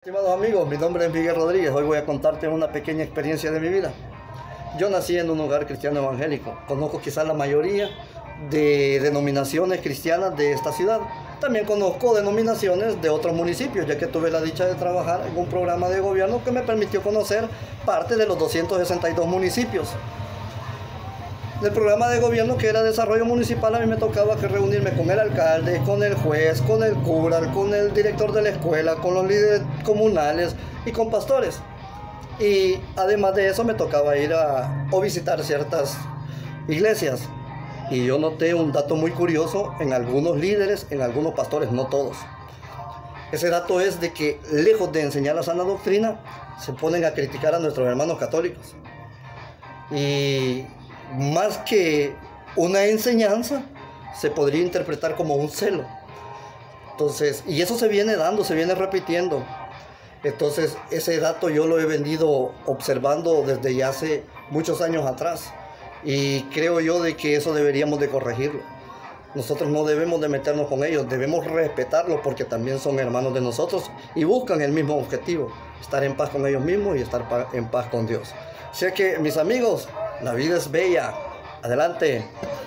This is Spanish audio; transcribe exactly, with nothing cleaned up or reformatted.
Estimados amigos, mi nombre es Miguel Rodríguez. Hoy voy a contarte una pequeña experiencia de mi vida. Yo nací en un hogar cristiano evangélico. Conozco quizás la mayoría de denominaciones cristianas de esta ciudad. También conozco denominaciones de otros municipios, ya que tuve la dicha de trabajar en un programa de gobierno que me permitió conocer parte de los doscientos sesenta y dos municipios. Del programa de gobierno que era desarrollo municipal, a mí me tocaba que reunirme con el alcalde, con el juez, con el cura, con el director de la escuela, con los líderes comunales y con pastores. Y además de eso me tocaba ir a o visitar ciertas iglesias. Y yo noté un dato muy curioso en algunos líderes, en algunos pastores, no todos. Ese dato es de que, lejos de enseñar la sana doctrina, se ponen a criticar a nuestros hermanos católicos. Y más que una enseñanza, se podría interpretar como un celo. Entonces, y eso se viene dando, se viene repitiendo. Entonces, ese dato yo lo he venido observando desde ya hace muchos años atrás. Y creo yo de que eso deberíamos de corregirlo. Nosotros no debemos de meternos con ellos, debemos respetarlos porque también son hermanos de nosotros y buscan el mismo objetivo, estar en paz con ellos mismos y estar en paz con Dios. Así que, mis amigos, la vida es bella. Adelante.